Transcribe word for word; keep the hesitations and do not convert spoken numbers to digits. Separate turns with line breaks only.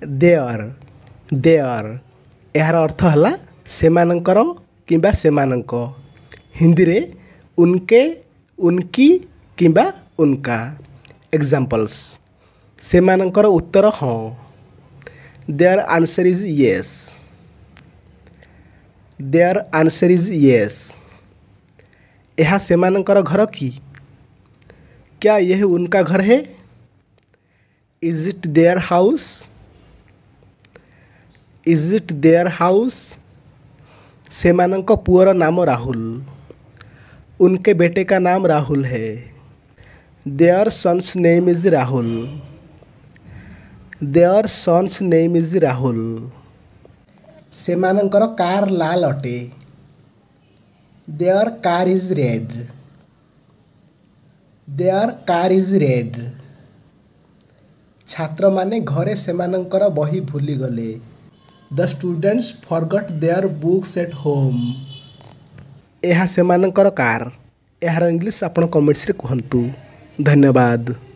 There there यार अर्थ है सेमानंकर किंबा सेमानंक। हिंदी रे उनके उनकी किंबा उनका। एग्जाम्पल्स सेमानंकर उत्तर हाँ। Their answer is yes their answer is yes. यह सेमानंकर घर की क्या यह उनका घर है। Is it their house is it their house. सेमानंक पुअर नाम राहुल उनके बेटे का नाम राहुल है। Their son's name is Rahul their son's name is Rahul. सेमानंकर कार लाल अटे। Their car is red their car is red. छात्र माने घरे सेमानंकर बही भूली गले। The students forgot their books at home. यह सेमानंकर कार यार इंग्लिश आपण कमेंट्स रे कहंतु। धन्यवाद।